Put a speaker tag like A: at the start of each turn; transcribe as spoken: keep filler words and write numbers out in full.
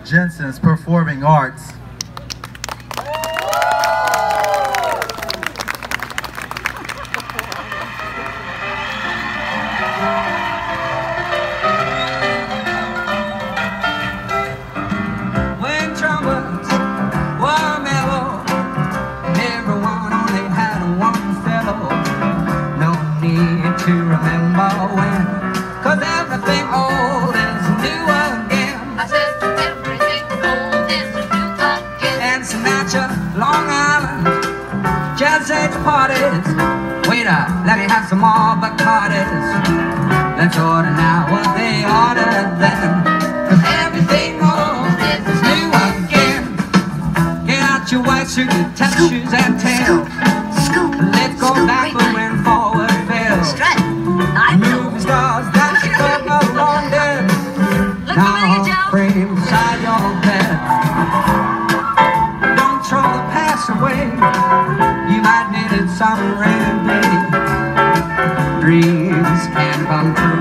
A: Jensen's Performing Arts.
B: When trumpets were mellow, everyone only had one fellow. No need to remember when, 'cause everything old is new again.
C: I said everything old is new again.
B: And Sinatra, Long Island, jazz age parties. Waiter, let me have some more Bacardis. Let's order now what they ordered then, 'cause everything old is new again. Get out your white suit, tap shoes and tail.
C: Scoop,
B: Let's go
C: scoop,
B: backward when forward fails.
C: Strut, I know.
B: Movie stars, that's the club of London.
C: Look
B: Now
C: over here, Joe.
B: frame beside your bed. Don't throw the past away. You might need it some rainy day. Dreams can come true.